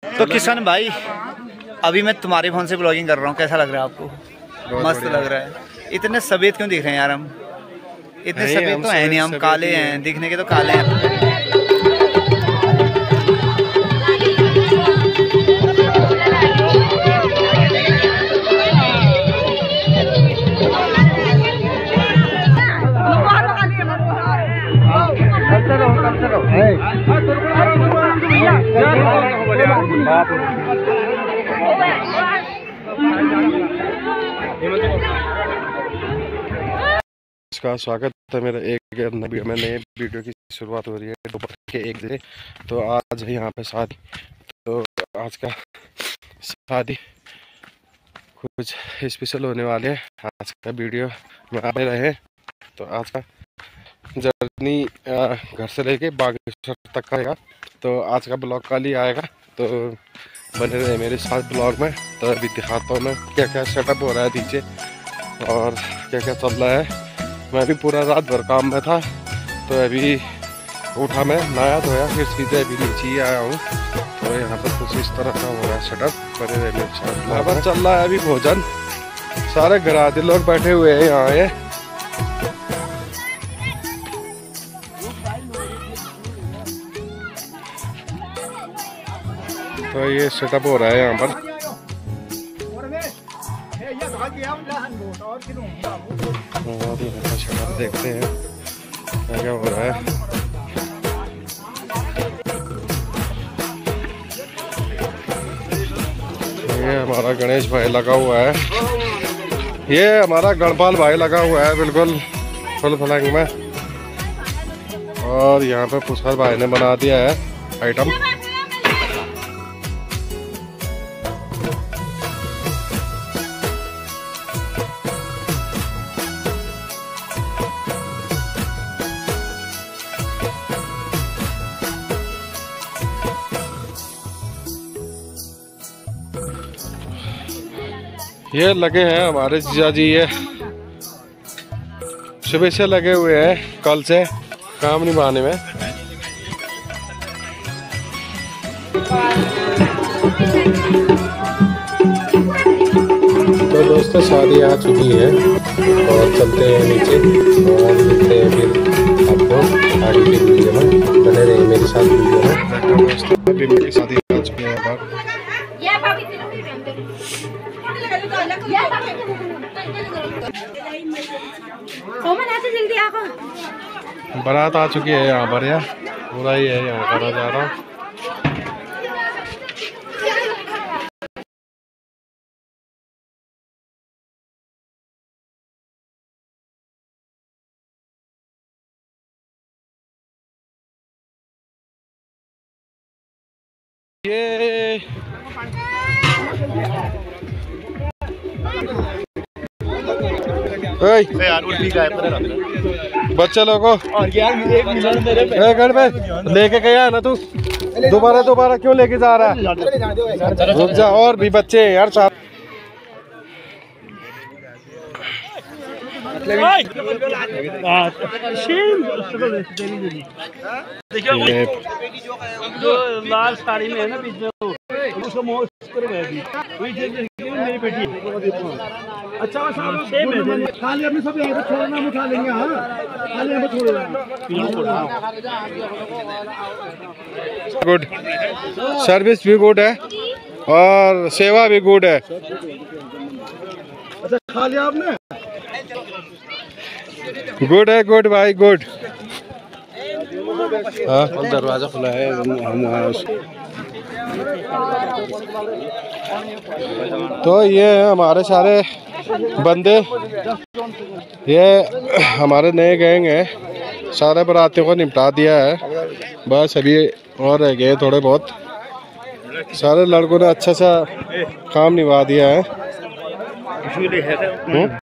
तो किशन भाई, अभी मैं तुम्हारे फ़ोन से ब्लॉगिंग कर रहा हूँ, कैसा लग रहा है आपको? मस्त लग रहा है। इतने सफ़ेद क्यों दिख रहे हैं यार हम? इतने सफ़ेद तो हैं नहीं, हम काले हैं, दिखने के तो काले हैं। इसका स्वागत है मेरा एक नए वीडियो की शुरुआत हो रही है दोपहर के 1 बजे। तो आज है यहाँ पे शादी। तो आज का शादी कुछ स्पेशल होने वाले है। आज का वीडियो में आने रहे। तो आज का जर्नी घर से लेके बागेश्वर तक का आएगा। तो आज का ब्लॉग कल ही आएगा। तो बने रहे मेरे साथ ब्लॉग में। तो अभी दिखाता हूँ मैं क्या क्या सेटअप हो रहा है नीचे और क्या क्या चल रहा है। मैं अभी पूरा रात भर काम में था। तो अभी उठा मैं, नहाया धोया, फिर सीधे अभी नीचे ही आया हूँ। तो यहाँ पर कुछ इस तरह का हो रहा है सेटअप। बने रहे मेरे साथ। यहाँ पर चल रहा है अभी भोजन। सारे घराती लोग बैठे हुए हैं यहाँ ये। तो ये सेटअप हो रहा है यहाँ पर। और यहाँ पर सेटअप देखते हैं क्या क्या हो रहा है। ये हमारा गणेश भाई लगा हुआ है। ये हमारा गणपाल भाई लगा हुआ है बिल्कुल फुल फ्लैंग में। और यहाँ पे पुष्कर भाई ने बना दिया है आइटम। ये लगे हैं हमारे जीजा जी। ये सुबह से लगे हुए हैं, कल से काम निभाने में। तो दोस्तों शादी आ चुकी है और चलते हैं नीचे और मिलते हैं फिर आपको आगे की वीडियो में। बने रहे मेरे साथ वीडियो में। दोस्तों अभी मेरी शादी आ चुकी है। बारात आ चुकी है यहाँ पर। यार पूरा ही है यहाँ का नजारा। ये बच्चे लोगों घर पे लेके गया ना तू, दोबारा क्यों लेके जा रहा है? रुक जा, और भी बच्चे हैं यार साथ। जो लाल साड़ी में है ना, बीच में उसको मोह मेरी बेटी अच्छा खाली अपने सब यहाँ पे छोड़ना, हम उठा लेंगे। हाँ खाली यहाँ पे छोड़ना। गुड सर्विस भी गुड है और सेवा भी गुड है। अच्छा खा लिया आपने? गुड है, गुड भाई गुड। हाँ दरवाजा खुला है, हम तो ये है हमारे सारे बंदे। ये हमारे नए गैंग है। सारे बारातियों को निपटा दिया है, बस अभी और रह गए थोड़े बहुत। सारे लड़कों ने अच्छा सा काम निभा दिया है।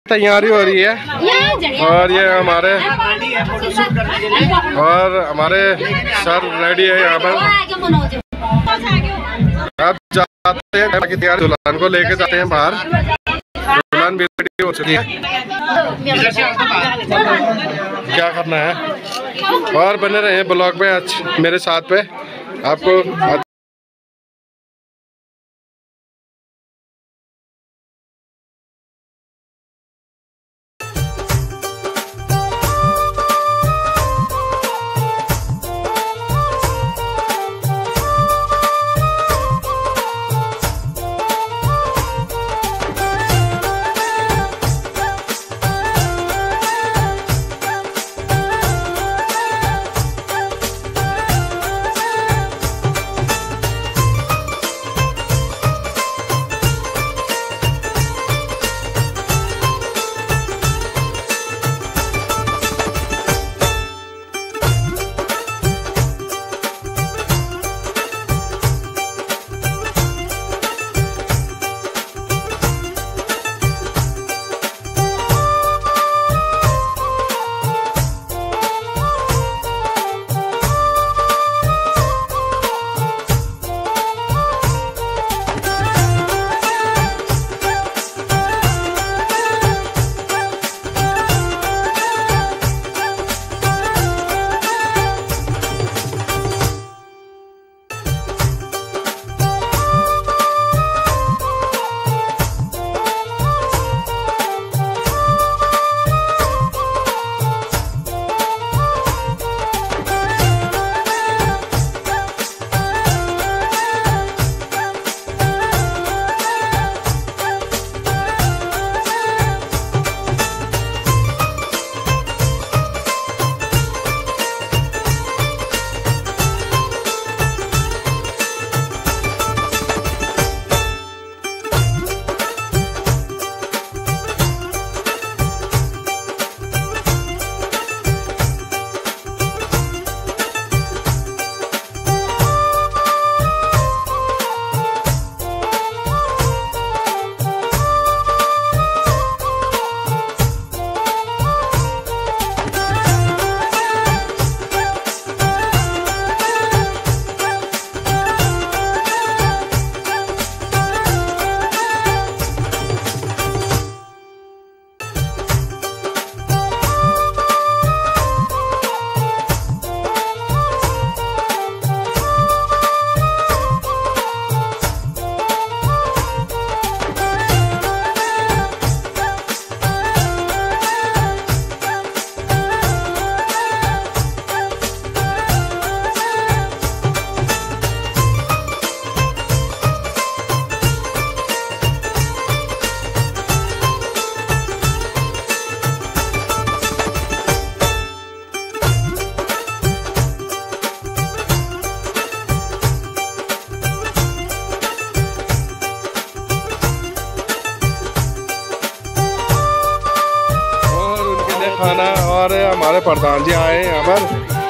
तैयारी हो रही है और ये हमारे सर रेडी है यहाँ पर। अब जाते हैं दुल्हन को लेके जाते हैं बाहर। दुल्हन भी रेडी हो चुकी है, क्या करना है। और बने रहे ब्लॉग में आज मेरे साथ पे आपको। खाना। और हमारे प्रधान जी आए यहाँ पर,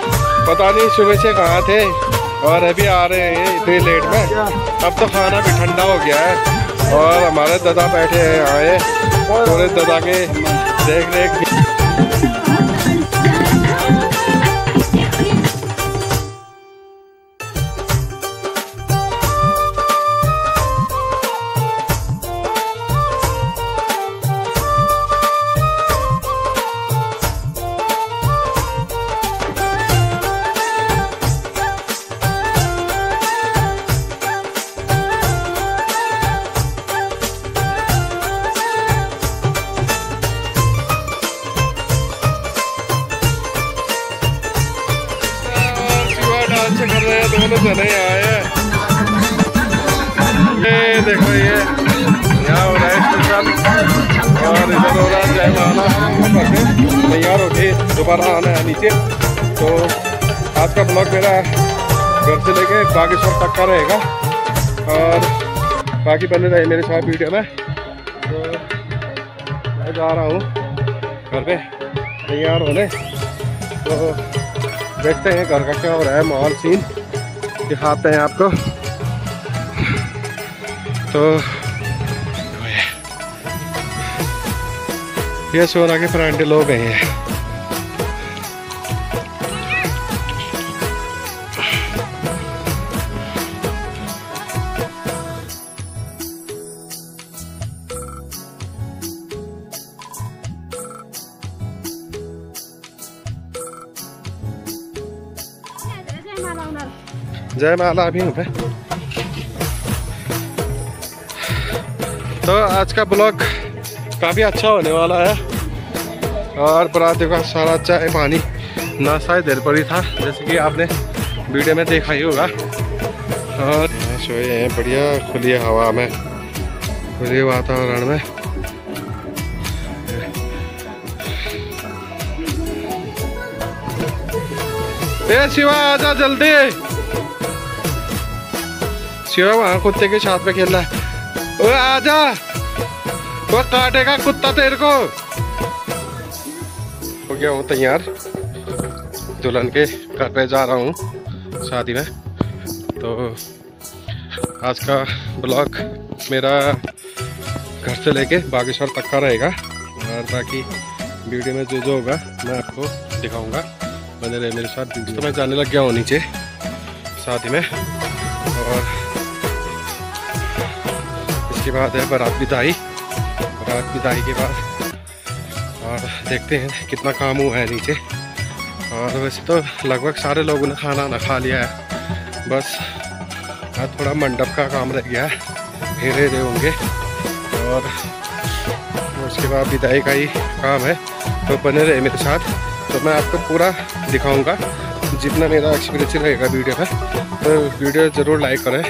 पता नहीं सुबह से कहाँ थे और अभी आ रहे हैं इतनी लेट में। अब तो खाना भी ठंडा हो गया है और हमारे दादा बैठे हैं आए पूरे दादा के देख रेख। कर रहे हैं दोनों जने आए हैं। ये देखो ये यहाँ हो रहा है स्पेशल और इधर हो रहा है जयमाला। तैयार होके दोबारा आना है नीचे। तो आज का ब्लॉग मेरा घर से लेके बागेश्वर तक का रहेगा और बाकी बने रहे मेरे साथ वीडियो में। तो मैं जा रहा हूँ घर पे तैयार होने। तो देखते हैं घर का क्या हो रहा है, माहौल सीन दिखाते हैं आपको। तो ये सोना के फ्रेंड लोग गए हैं। जय माला अभी हूँ पे। तो आज का ब्लॉग काफ़ी अच्छा होने वाला है और बराती का सारा चाय पानी नाश्ता देर पर ही था, जैसे कि आपने वीडियो में देखा ही होगा। और सोए हैं बढ़िया खुली हवा में, खुले वातावरण में। ए शिवा आजा जल्दी, शिवा वहाँ कुत्ते के साथ में खेल रहा है। ओए आजा, वो काटेगा कुत्ता तेरे को। हो गया हूँ तैयार, दुल्हन के घर पे जा रहा हूँ शादी में। तो आज का ब्लॉग मेरा घर से लेके बागेश्वर तक का रहेगा और बाकी वीडियो में जो होगा मैं आपको दिखाऊंगा। बने रहे मेरे साथ। तो मैं जाने लग गया हूँ नीचे शादी में और इसके बाद है बारात विदाई। बारात विदाई के बाद और देखते हैं कितना काम हुआ है नीचे। और वैसे तो लगभग सारे लोगों ने खाना ना खा लिया है, बस आज थोड़ा मंडप का काम रह गया है, फेरे दे होंगे और उसके बाद विदाई का ही काम है। तो बने रहे मेरे साथ, तो मैं आपको पूरा दिखाऊंगा जितना मेरा एक्सपीरियंस रहेगा वीडियो में। तो वीडियो ज़रूर लाइक करें।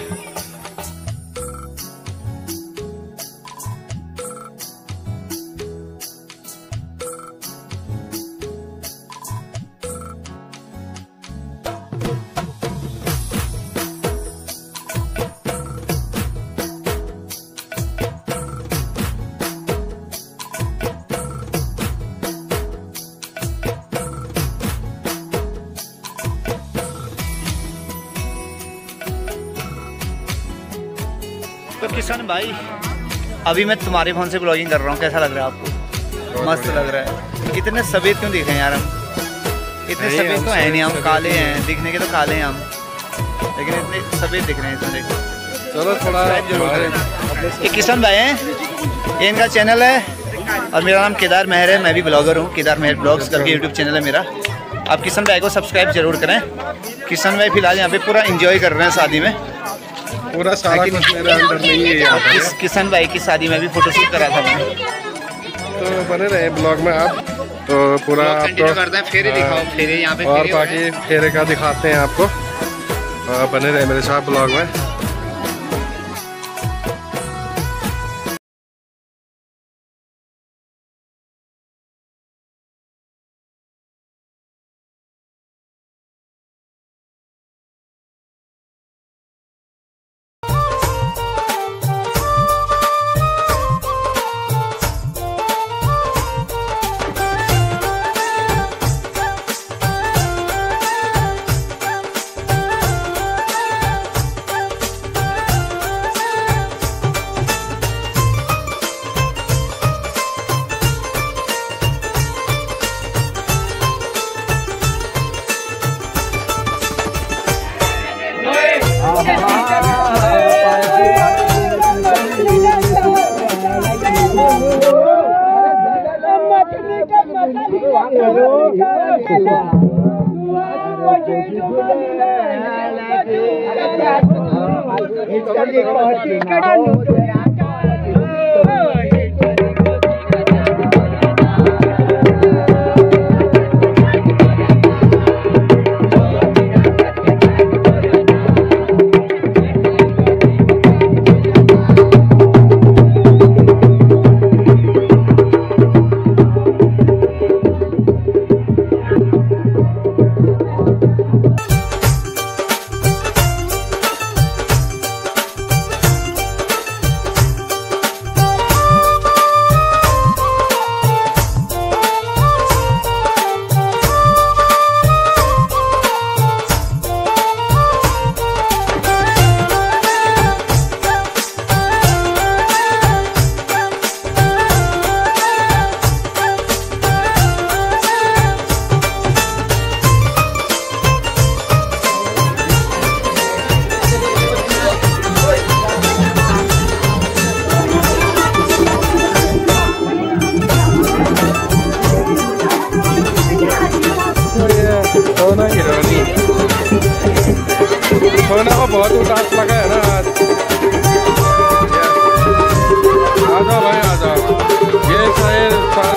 तो किशन भाई, अभी मैं तुम्हारे फ़ोन से ब्लॉगिंग कर रहा हूँ, कैसा लग रहा है आपको? मस्त लग रहा है। इतने सफ़ेद क्यों दिख रहे हैं यार हम? इतने सफ़ेद तो है नहीं, हम काले हैं, दिखने के तो काले हैं हम, लेकिन इतने सफ़ेद दिख रहे हैं इसमें। देखो चलो थोड़ा ये किशन भाई हैं, ये इनका चैनल है और मेरा नाम केदार मेहर है। मैं भी ब्लॉगर हूँ, केदार मेहर ब्लॉग्स करके यूट्यूब चैनल है मेरा। आप किशन भाई को सब्सक्राइब जरूर करें। किशन भाई फिलहाल यहाँ पे पूरा इंजॉय कर रहे हैं शादी में, पूरा सारा कुछ मेरे अंदर नहीं है यहाँ पे। किशन भाई की शादी में भी फोटोशूट करा था मैंने। तो बने रहे ब्लॉग में आप, तो पूरा आपको करते हैं। फेरे दिखाओ, फेरे यहाँ पे और बाकी फेरे का दिखाते हैं आपको। बने रहे मेरे साथ ब्लॉग में। बहुत उदास लगा है ना आज। आजा भाई आजा, ये शायद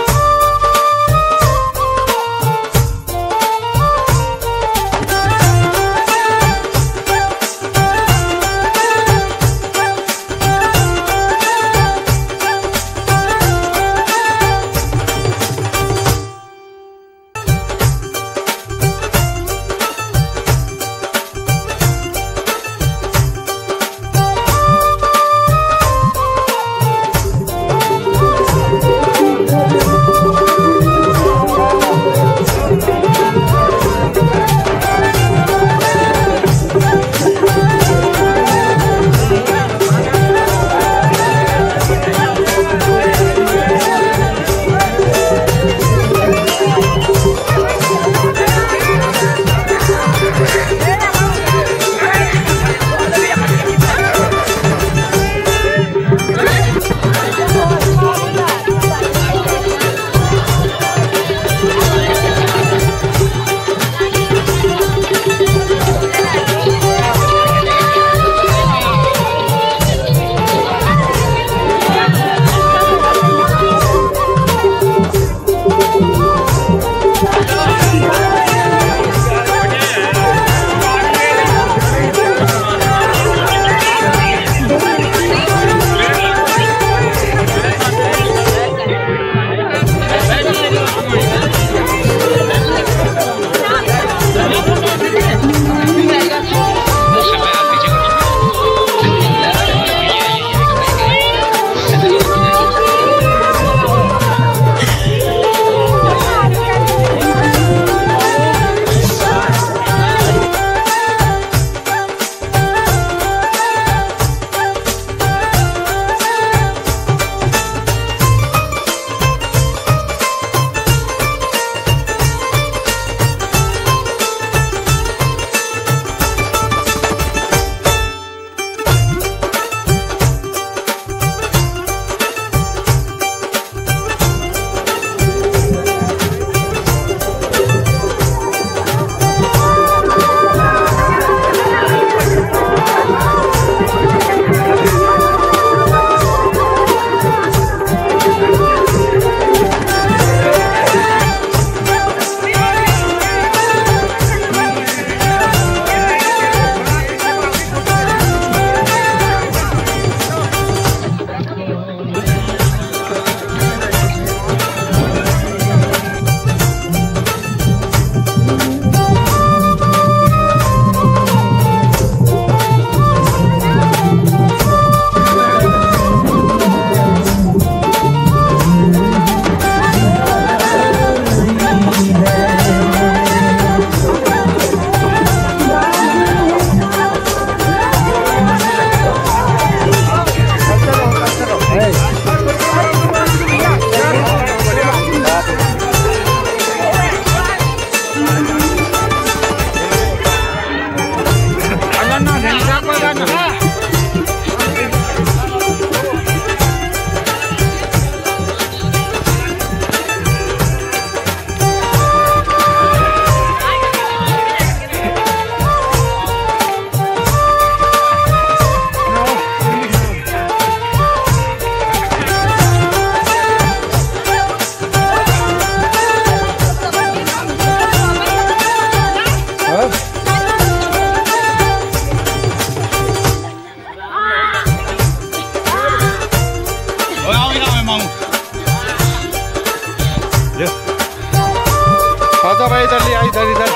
आजा भाई इधर ले, इधर इधर।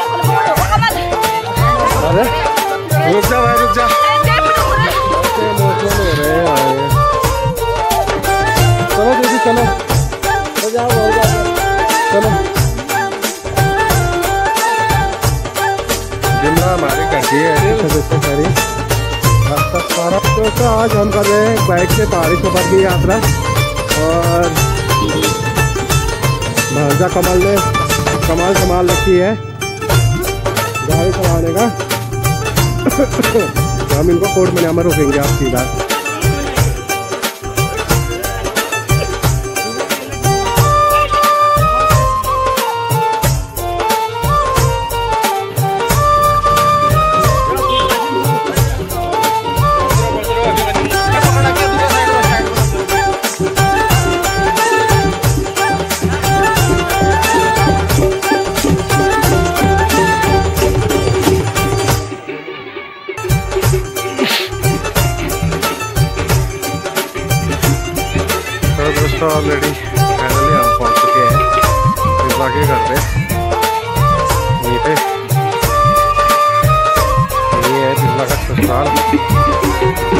अरे रुक जा भाई, रुक जा। चलो दीदी चलो, चलो। जिमला हमारे घर की है सदस्य तो आज हम कर रहे हैं बाइक से पहाड़ी सफर की यात्रा। और भांजा कमल ने कमाल संभाल रखी है गाड़ी चलाने का। हम इनको कोर्ट में में रोकेंगे आप सीधा। तो ऑलरेडी फाइनली हम पहुंच चुके हैं पिज़्ज़ा के घर पे। यहीं पे ये है पिज़्ज़ा का ससुराल।